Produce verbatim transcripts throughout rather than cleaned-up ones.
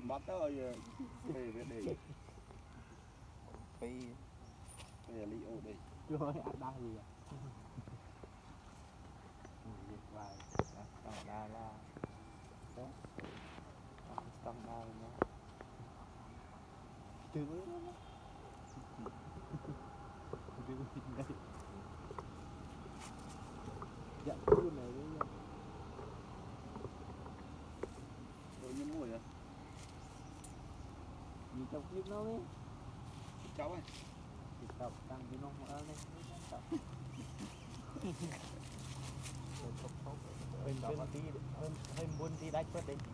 bắt tới về về để phi về li ô đây chưa ăn đa gì à việc vài tao đa là đó tao đa nhá chưa có chưa có gì đây dạ khu này đấy nha rồi như mùi à gì trong clip nó đấy cháu ơi thì tập tăng cái nông ở đây tập bên bên tí bên bên buôn tí đánh bớt đi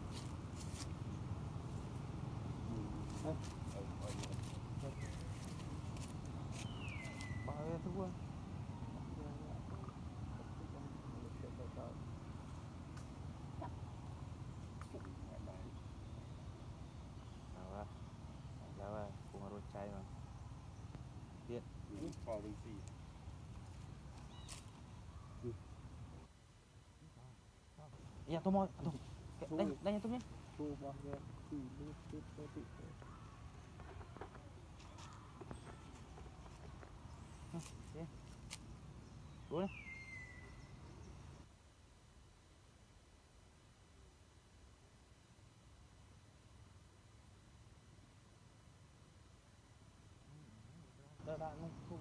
bao nhiêu thứ quá rồi cùng ở trái mà điện vào đường gì ya tôi moi đây đây tôi nhé thu vào cái gì đi tiếp tới tiếp đuổi đi đây bạn không không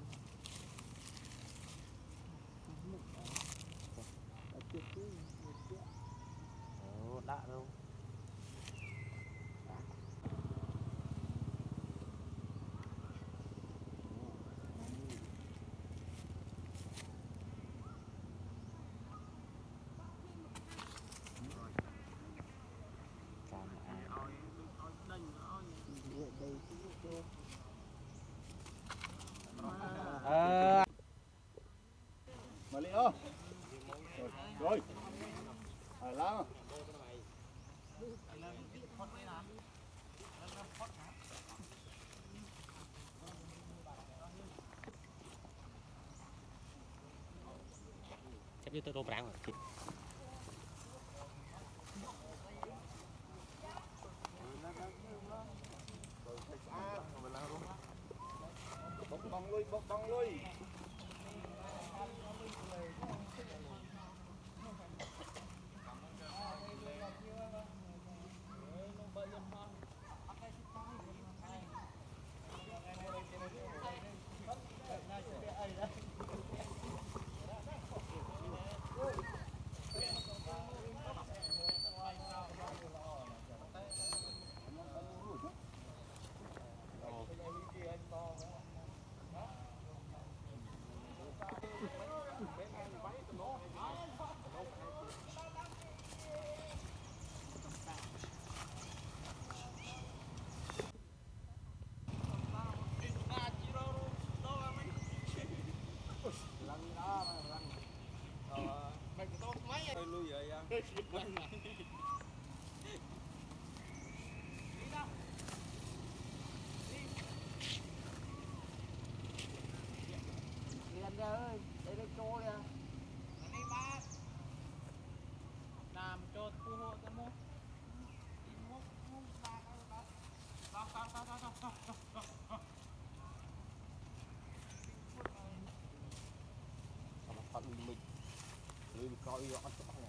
Ồ, đã đâu à mà li ô rồi à lao chắc như tôi đồ rạng rồi bốc bong lui bốc bong lui ơi, đây đây trôi à. Đây ba. Làm cho phù hộ cho mua. Mua mua ba cái đó. Đó đó đó đó đó. Nó phận mình lên coi rõ chỗ này.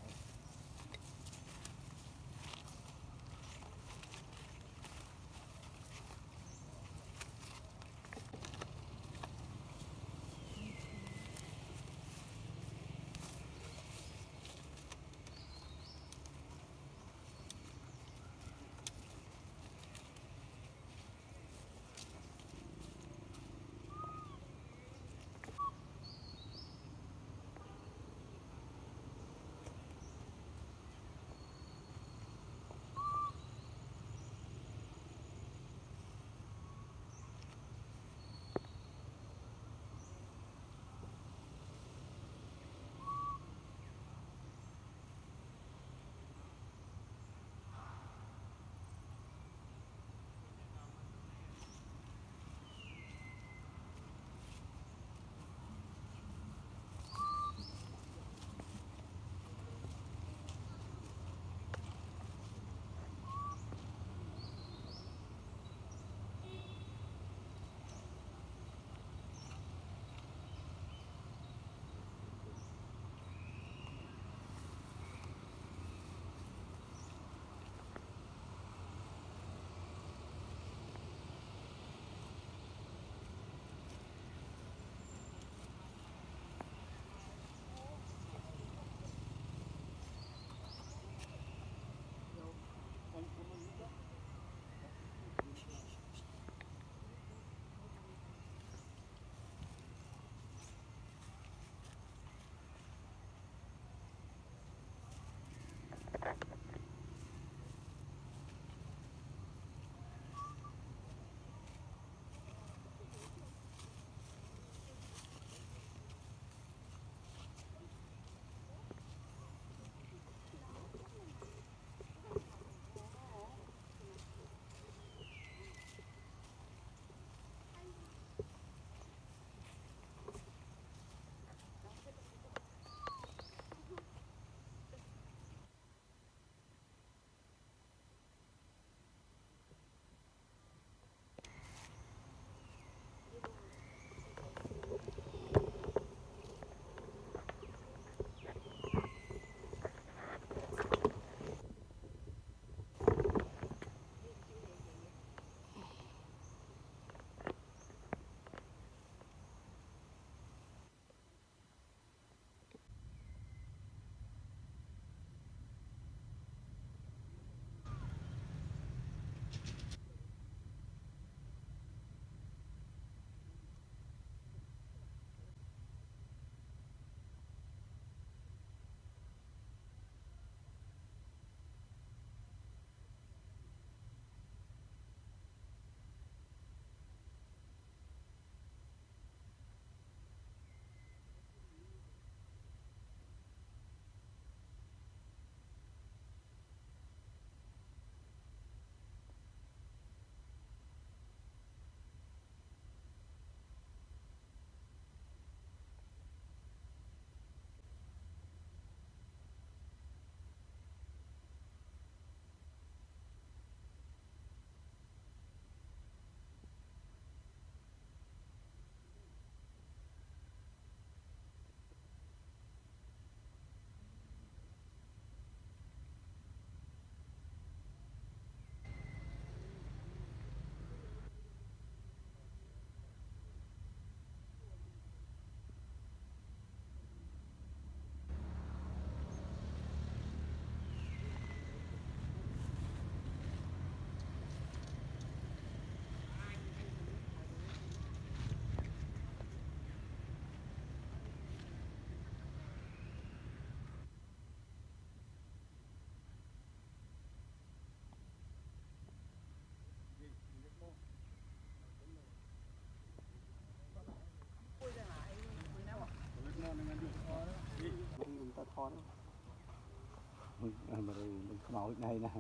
thon mình mà rồi mình máu này nè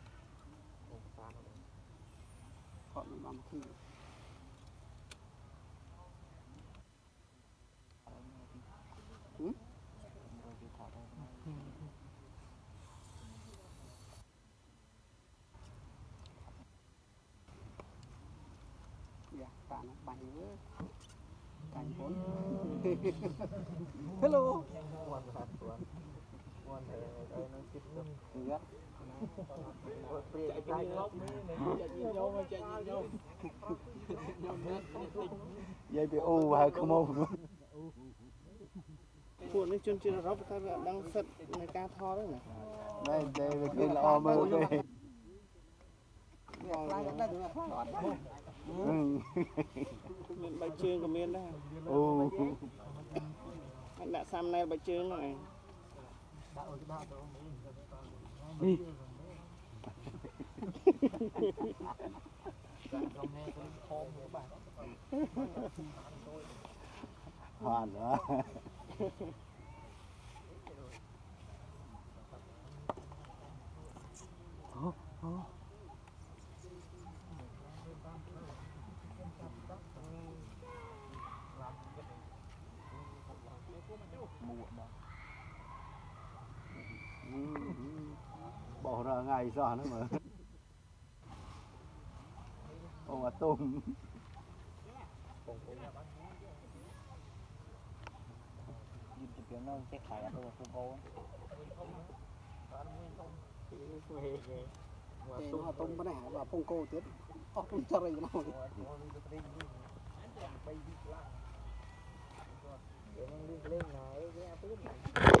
thon mình làm khi ừ? Dạ, ta nó bánh với cành vốn. Hello. dây bị u và không ô Cuộn lên chân chân róc ta đang sật này ca tho đấy này. đây đây cái lo mơ đây Mình bạch trương của miền đây. u Anh đã xăm nay bạch trương này. đi hoàn đó oh, oh. Bỏ ra ngày sao nữa mà ông à tôm nhìn chụp nó chắc phải là tôi là cô Tôm hà tôm cái này và phong cô tiếp. Ồ, tôm cho rồi nào. lên này cái áo tút này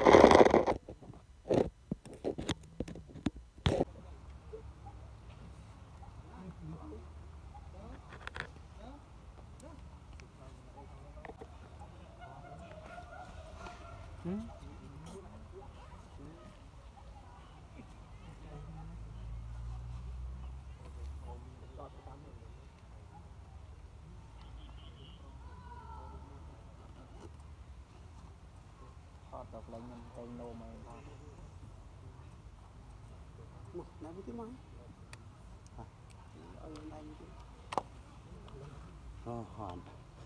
đọc lên mình tay nô mà Một nói với cái máy. Ở đây như thế. nó hoàn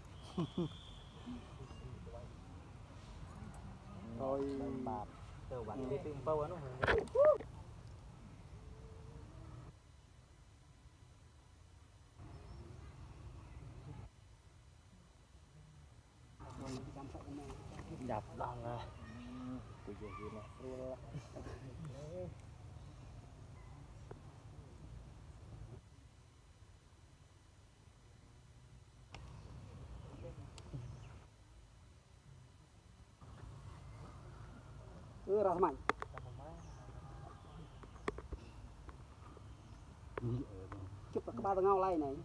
rồi bạc từ bạn đi tìm bao nó đập bằng à cái gì gì nè Ừ, ra mạnh. Chụp các ba tầng ngao lay này.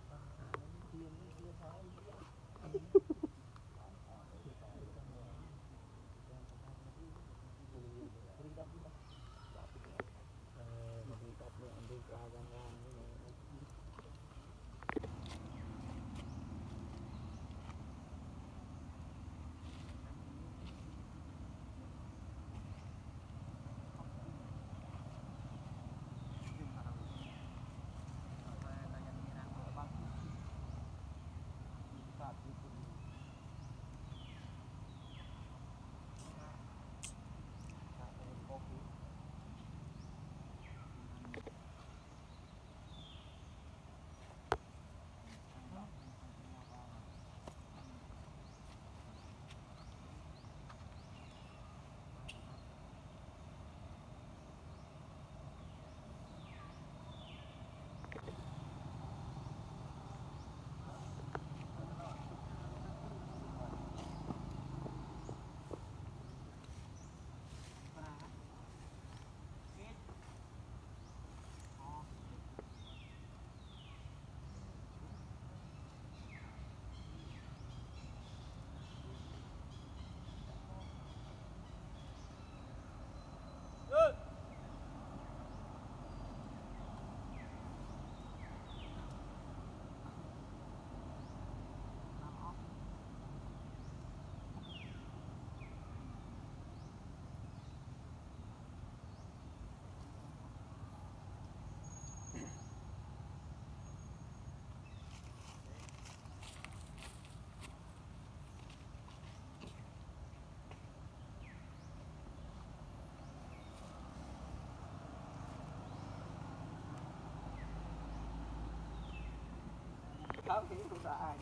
Không thì cũng sợ ai.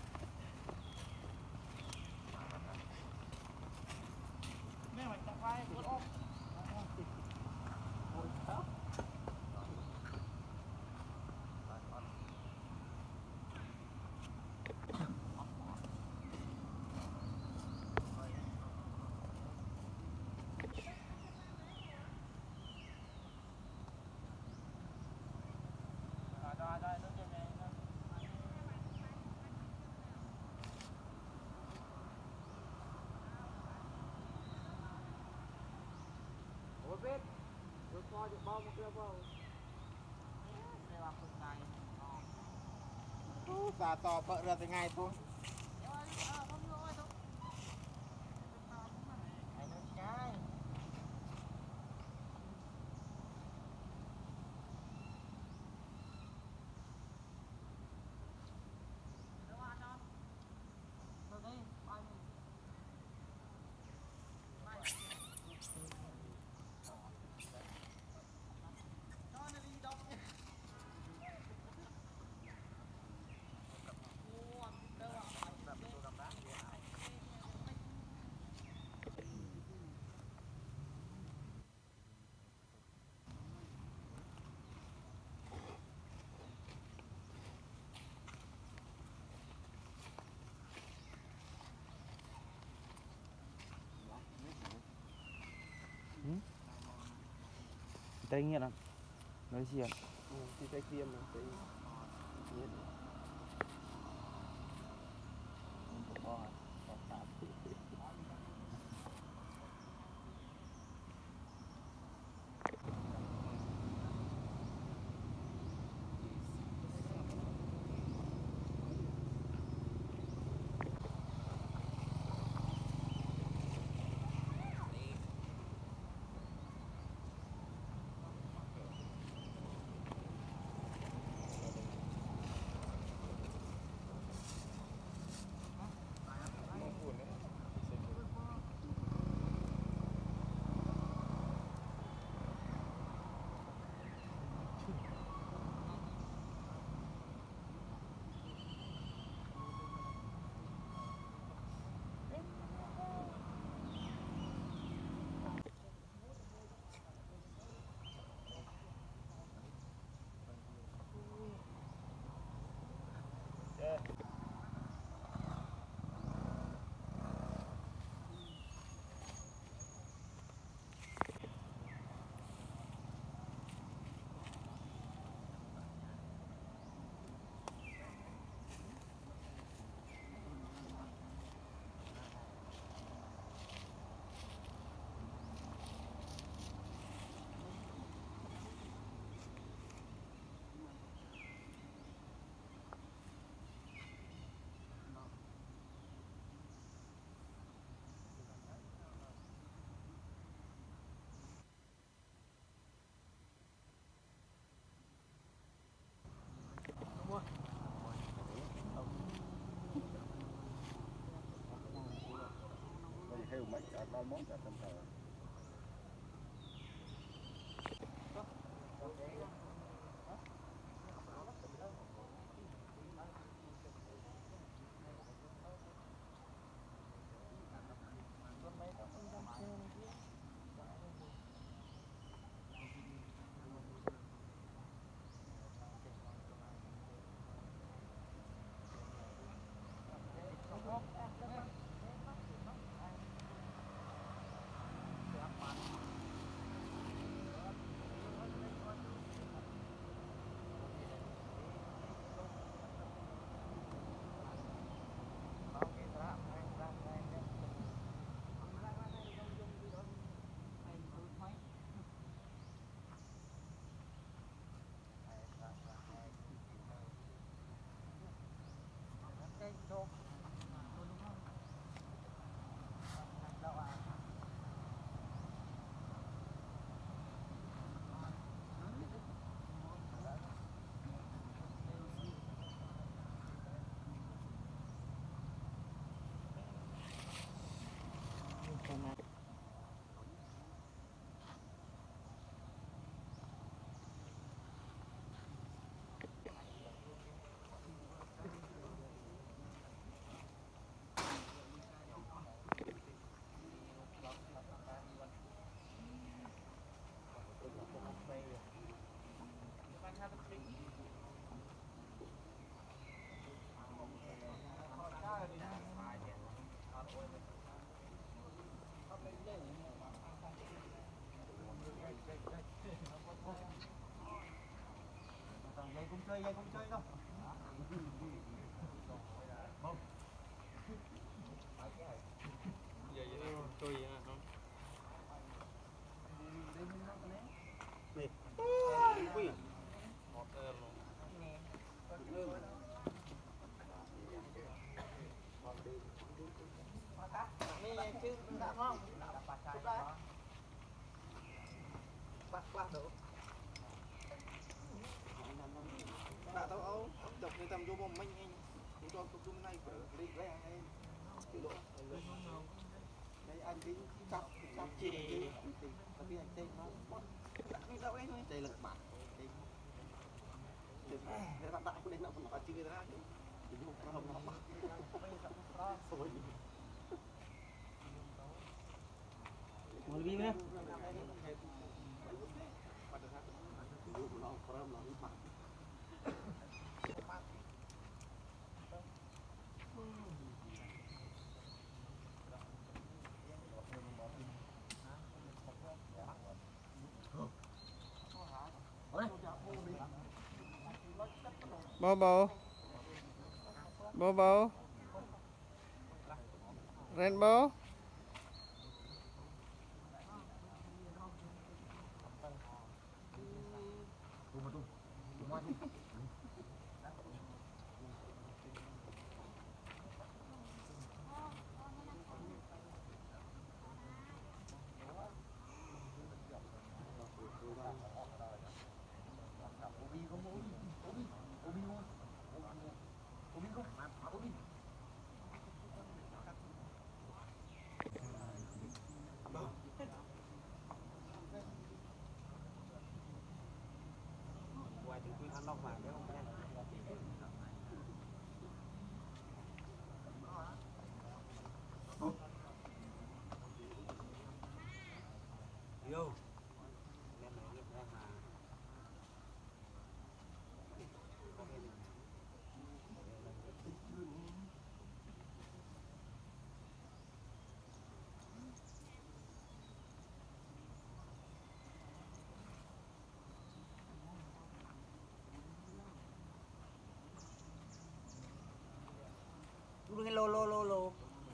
Mẹ mày tặng vai cuốn ôm. Ôi sao? Rồi rồi rồi, nó về nó. Ủa biết, tôi coi được bao một cái bao. Đây là phần này. Ô, xà tò bợ ra từ ngày thôi. Này nó trái. Tay nghiện lắm. Nói gì ạ? Ừ, thì tay kia mà tay nghiện. Heo mấy cả ba món cả trăm tờ. chơi vậy không chơi đâu. Giờ vậy tôi vậy nè không? Nè. Ui. Một em luôn. Nè chứ đã không? Bắt bắt được. Đã tao áo chụp cái tầm vô bom mình anh. Chúng tôi chụp chung này phải đi lấy anh. Cái độ. Đây anh tính cặp cặp chị. Tapi anh tên nó đi đâu ấy thôi. Đây là bạn. Đây bạn đại của đến nó còn phải chơi ra chứ. Thì không có hồng nó bắt. Rồi. Mom Libby nữa. Bố bố bố bố Rainbow Ngoài tiếng Quy ăn lọc mà cái không nhanh. Yo. Lên này lên đây mà. Lô lô lô lô.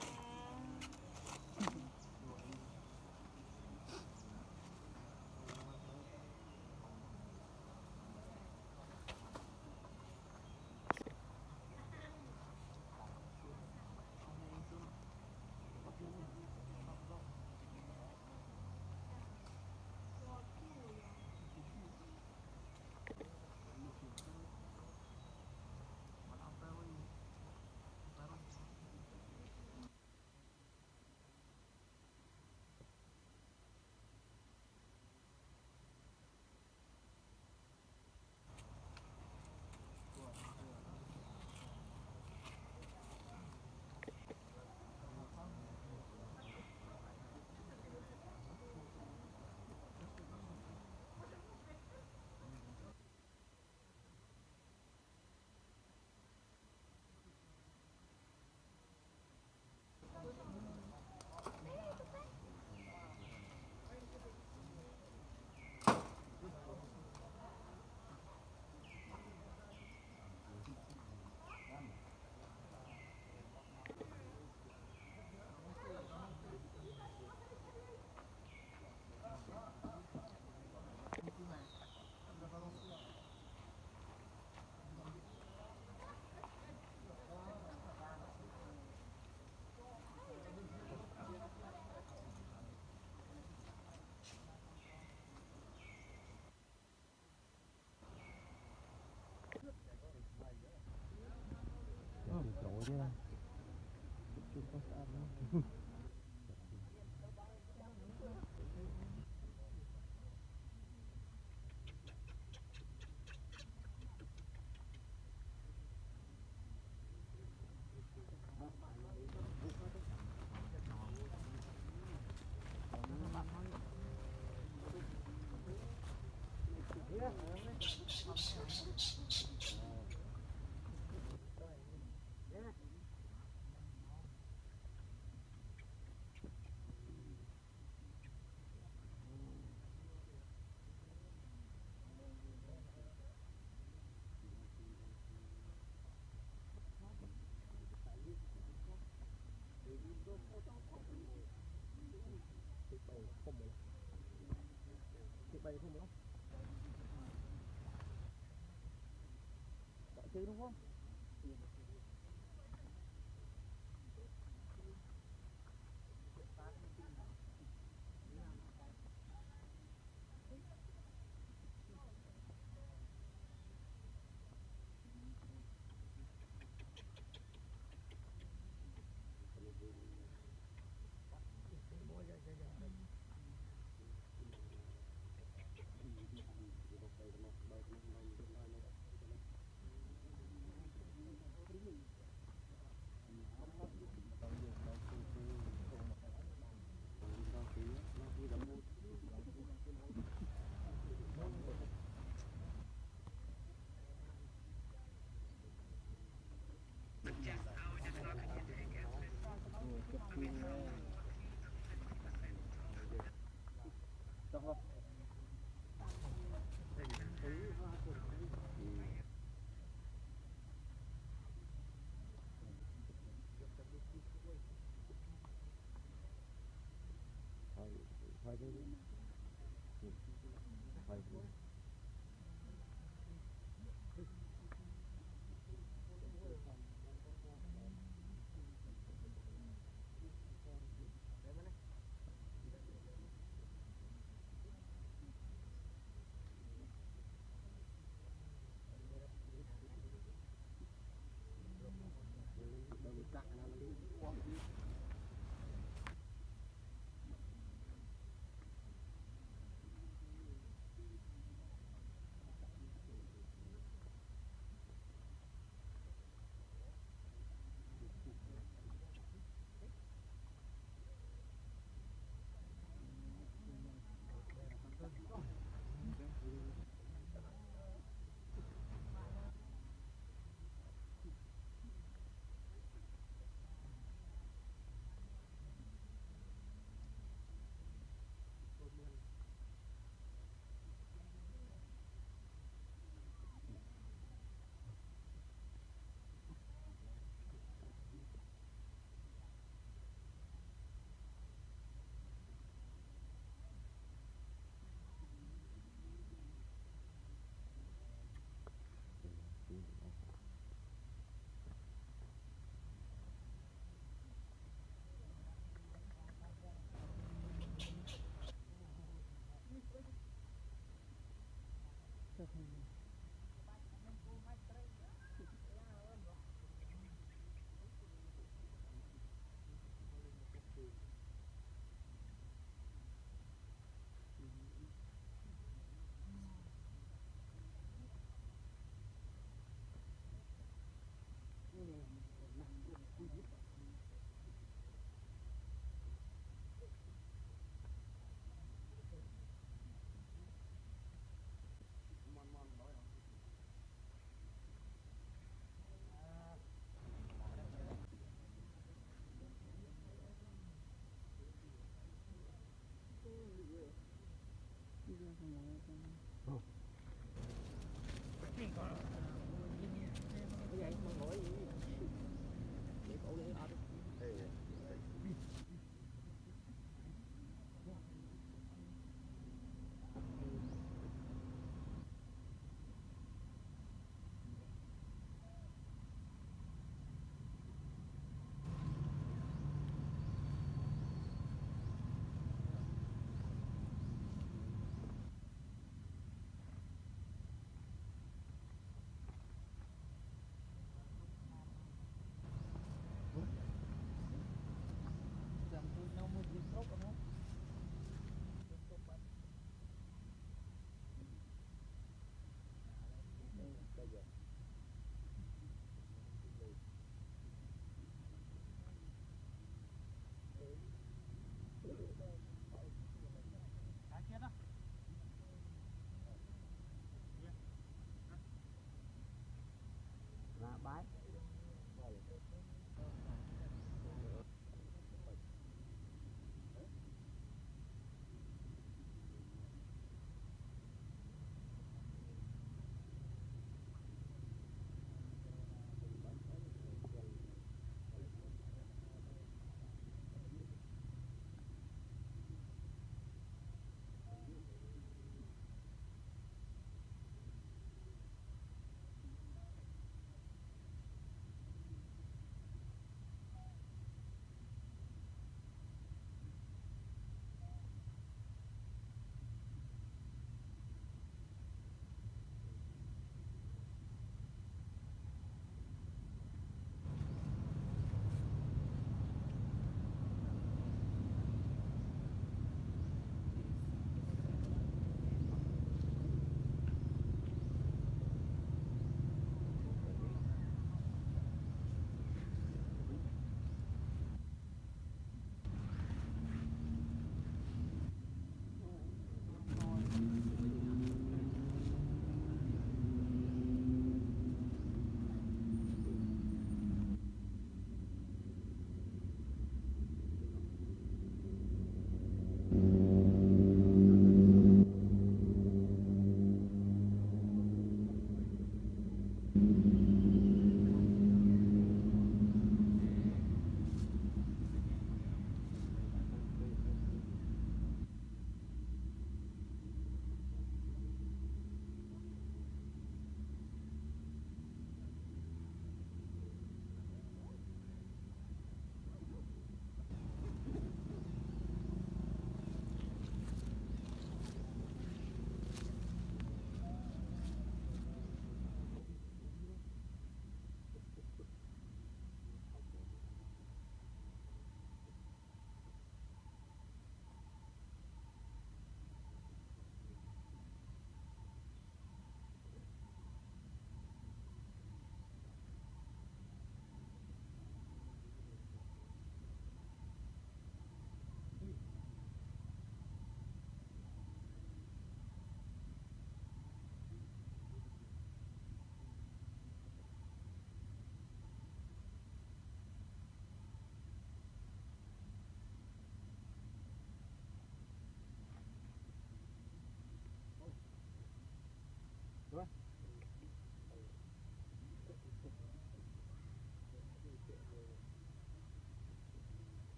Chỗ chứ. Chút có sao đâu. Chị bay không đó. Chứ đúng không? Phải chứ. Phải chứ.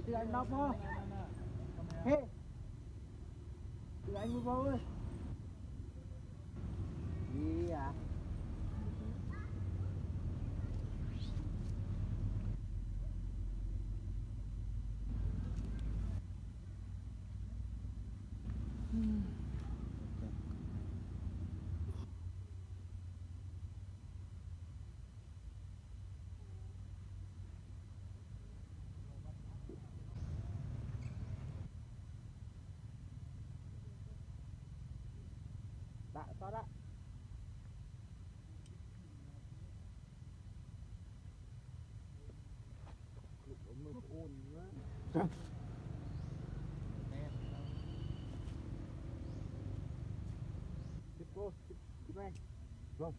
từ anh đọc không? Hey, từ anh mua vô ơi. Gì à? Đã, sao đã? Mưa ồn quá. Tiếp cô, tiếp, tiếp anh. Vâng.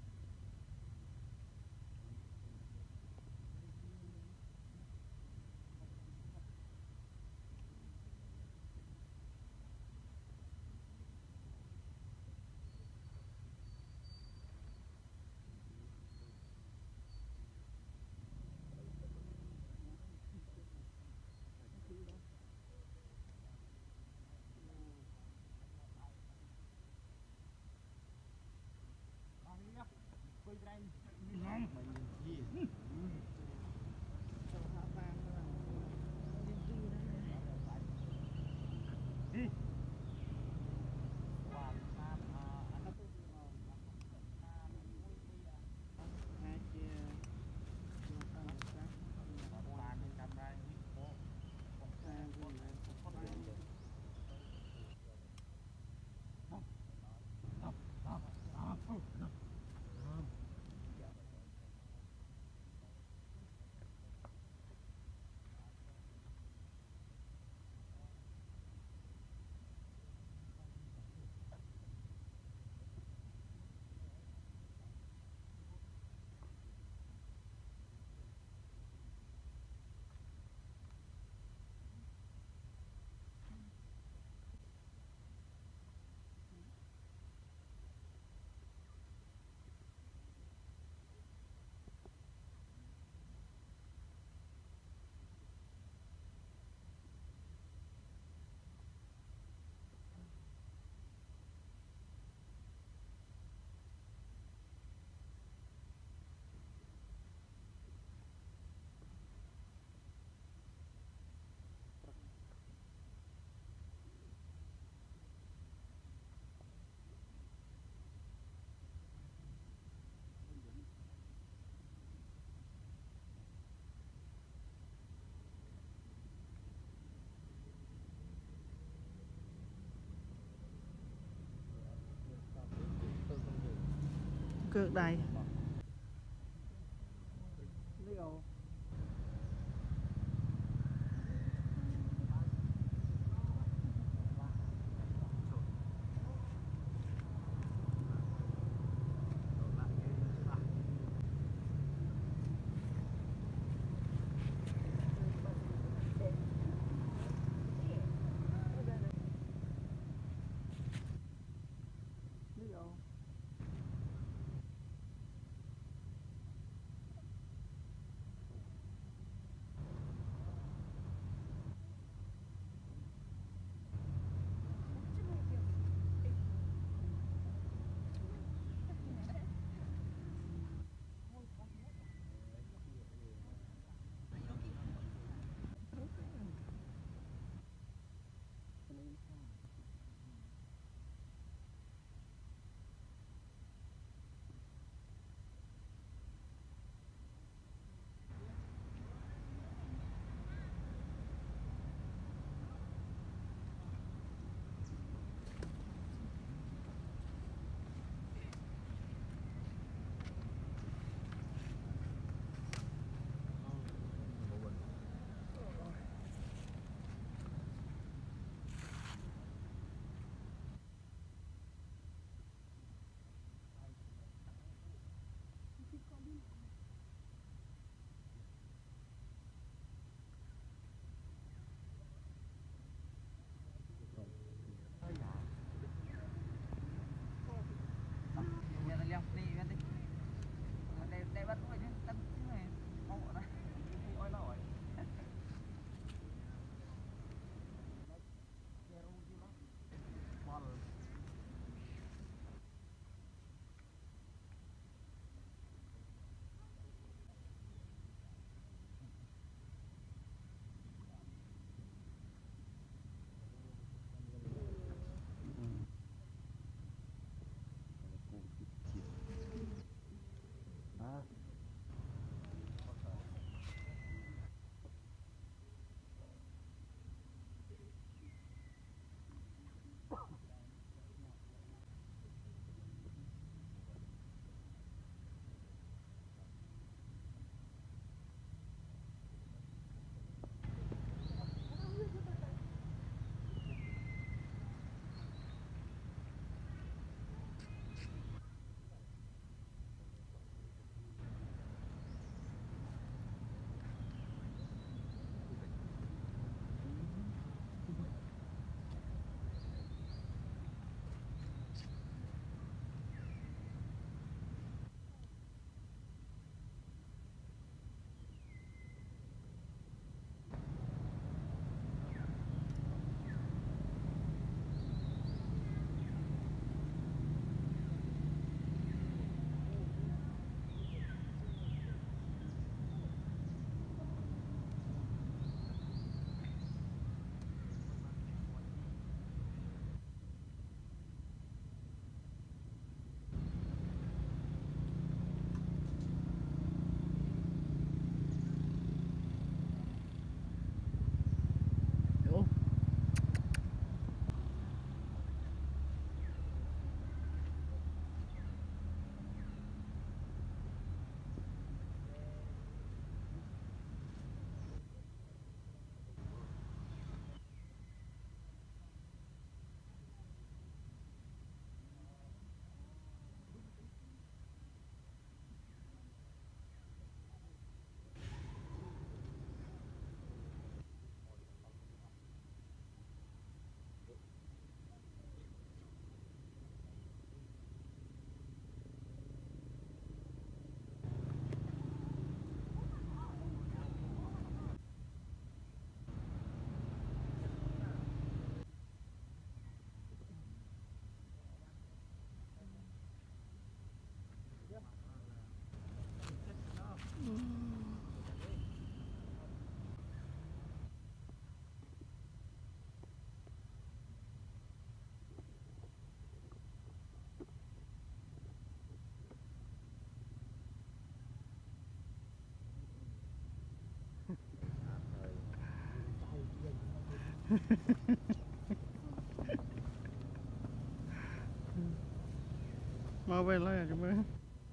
Cược đây. Mau về lại à chúng ơi.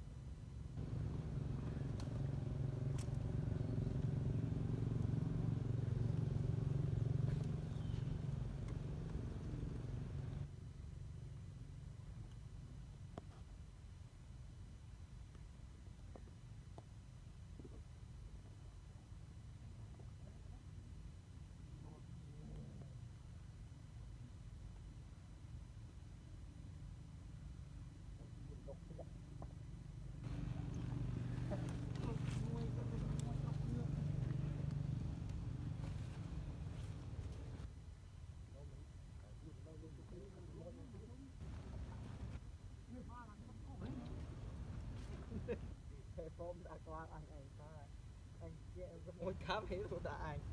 Hôm đã qua anh anh ta anh kia môi cám hết rồi đã anh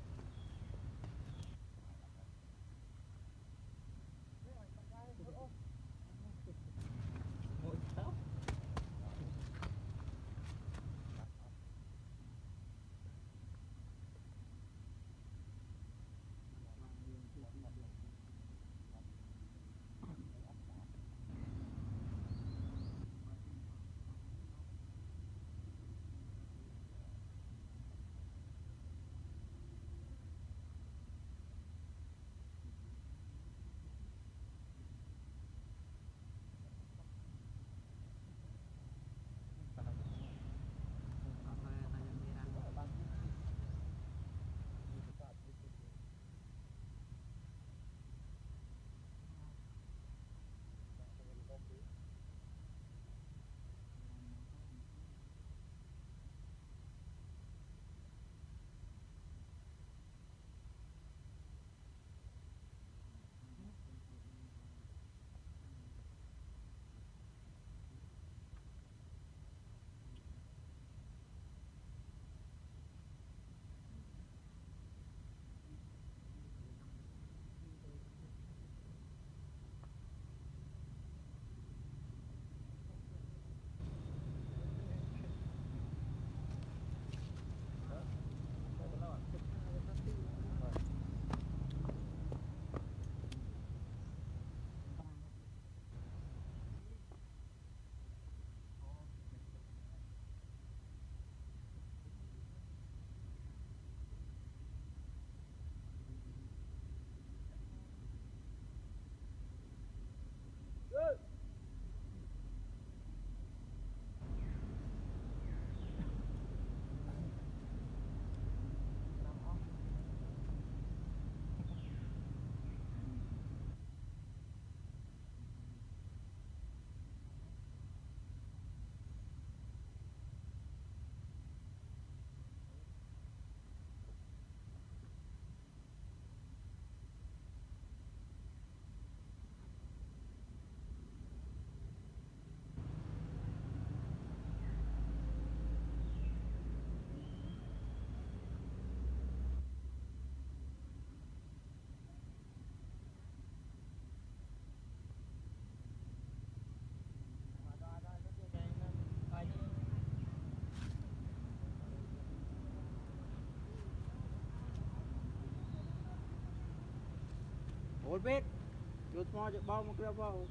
môi cám ôi biết vô mò cho bao một cái bao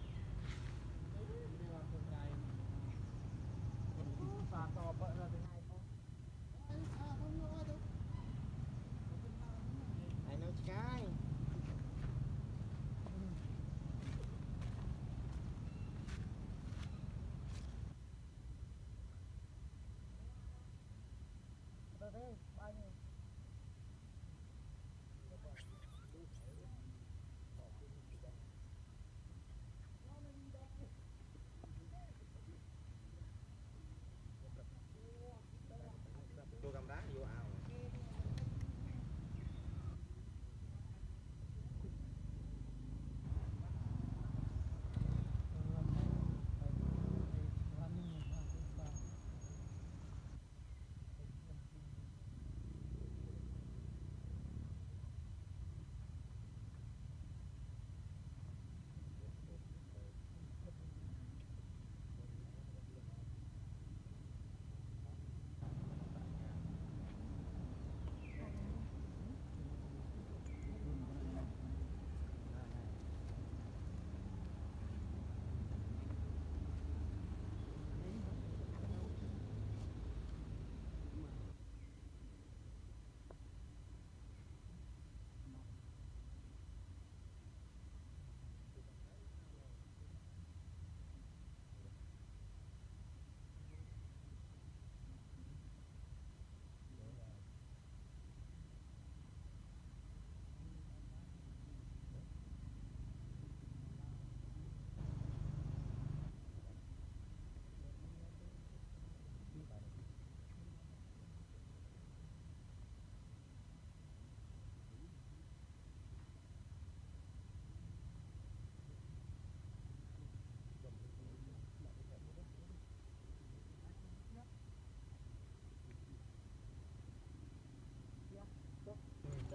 anh nói cái vô cầm đá vô ao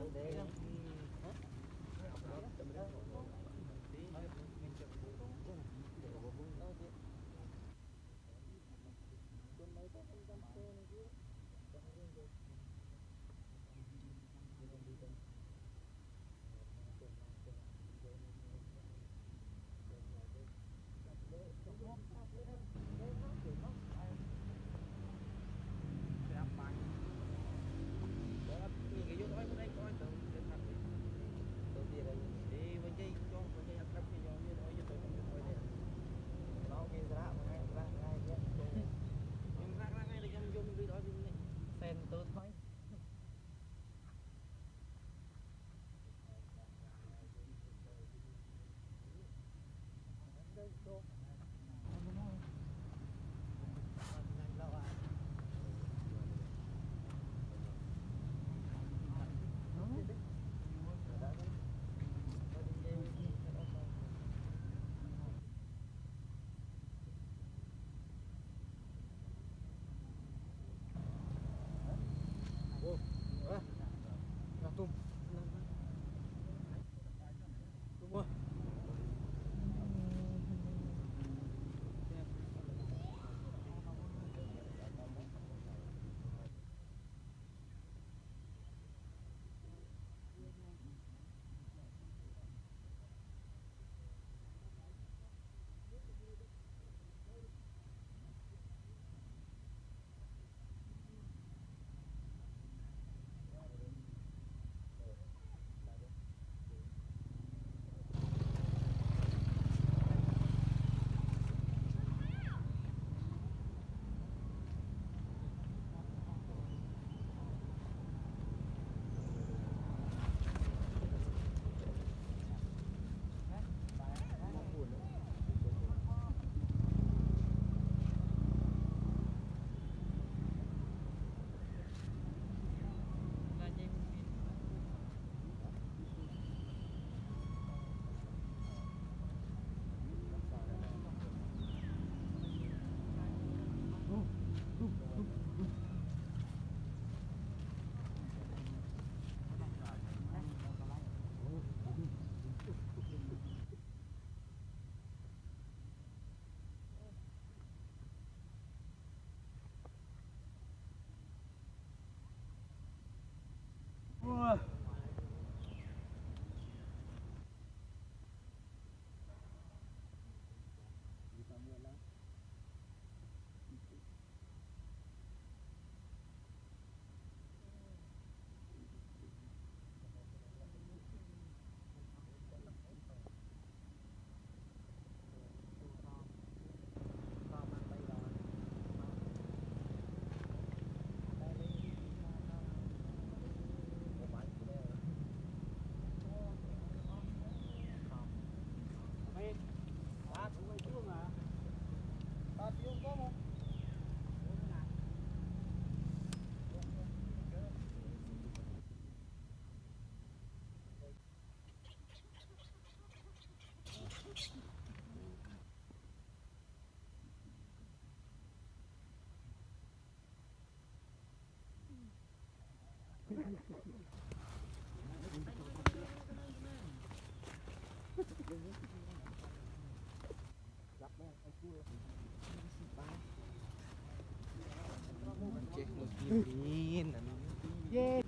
Nhìn yeah.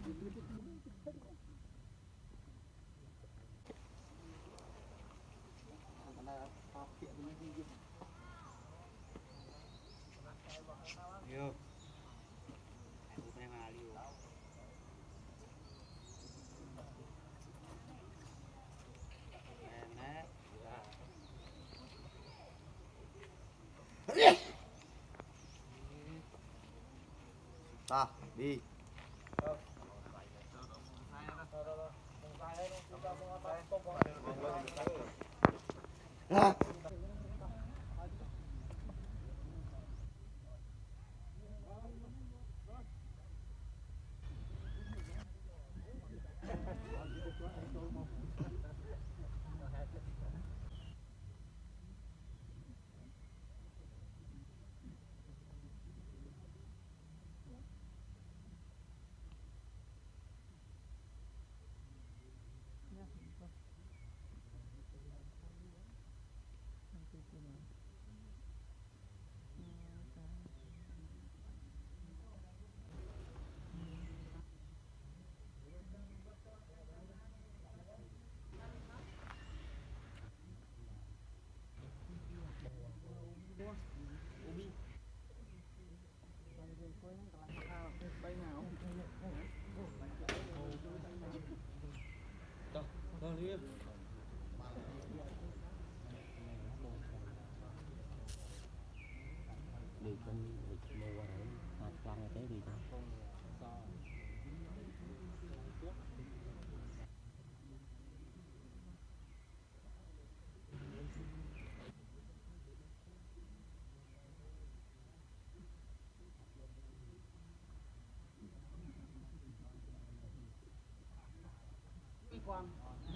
Yo. Aku pengen ngali yo. Enak. Ta, đi. À. bên lịch mua rồi hạt quăng cái gì đó quan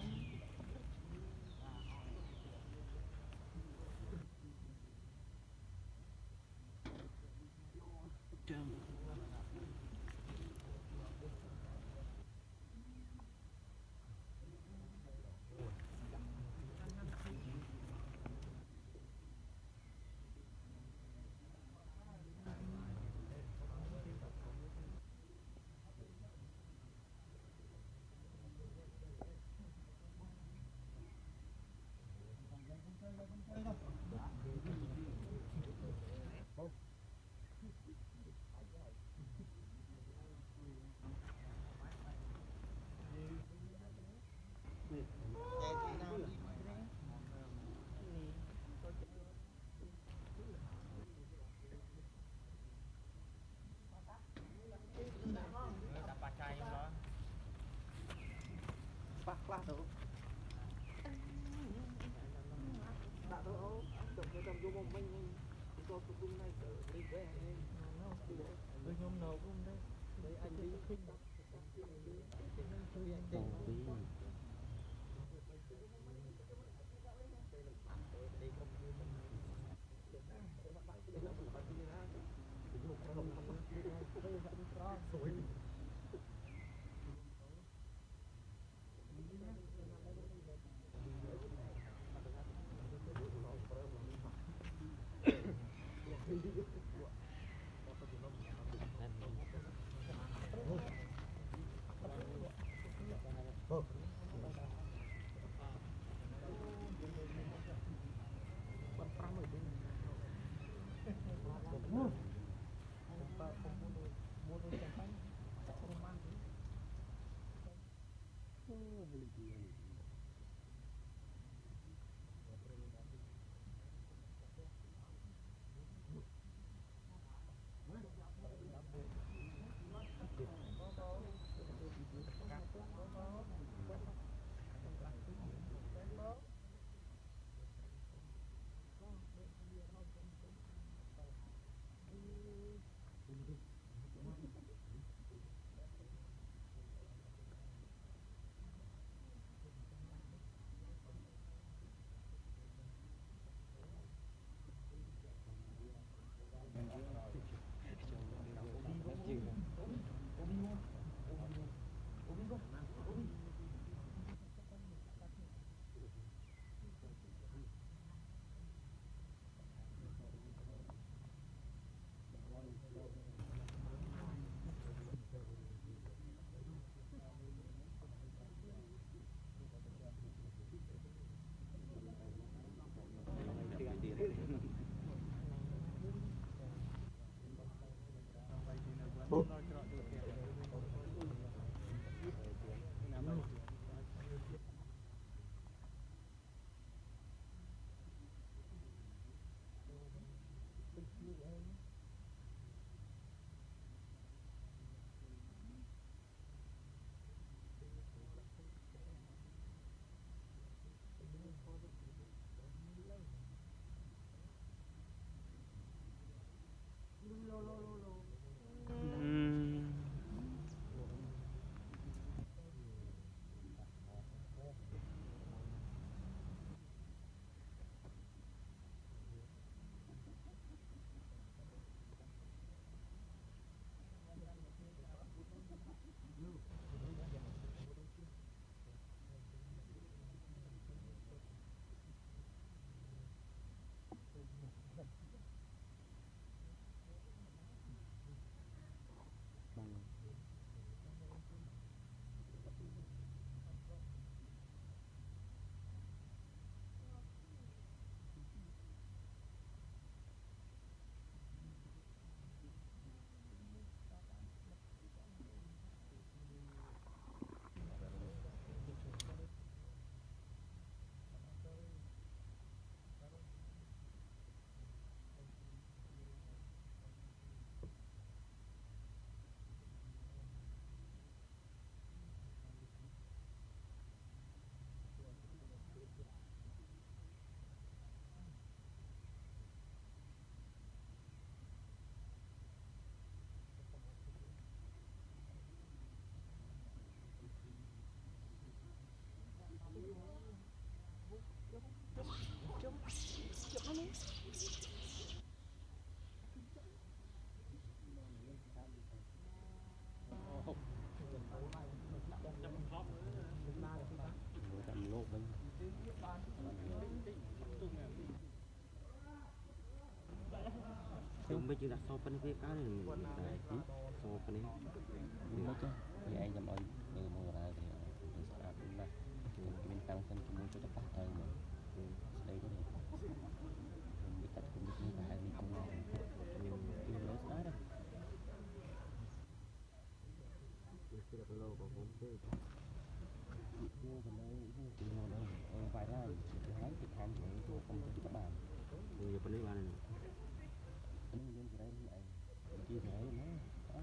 phát phát đâu đã đâu ấu đọc cái tầm vô mong mình chúng tôi cũng đúng này đi về anh tôi nhôm nấu cũng đấy đấy anh đi khinh mấy chuyện đặt so bên cái cá này so bên này nhưng mà chứ thì anh nhầm ơi từ mùa ra thì mình sẽ làm là mình tăng thêm cái mùa cho tất cả thôi mà đây cái này mình bị tắt cũng được như vậy mình không làm nhưng lỗi đó đó cái là lâu còn không chơi mua cái này thì mua đâu vài ra thì hái thì tham thì không cho các bạn nhiều bên đấy bạn này anh đi cái đấy này chia sẻ nó đó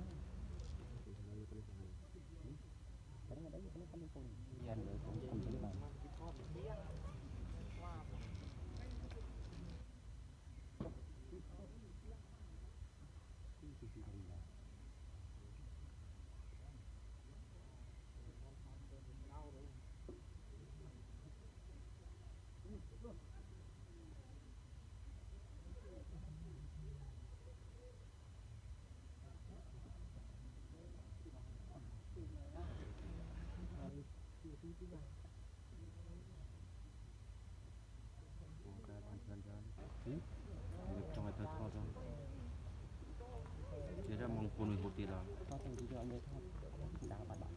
cái đấy đấy cái nó không dành được không không cho các bạn trong ngày thơ thọ rồi thế ra mong cô người hụt tiền rồi có thể đi cho anh đây thôi đã bạn bạn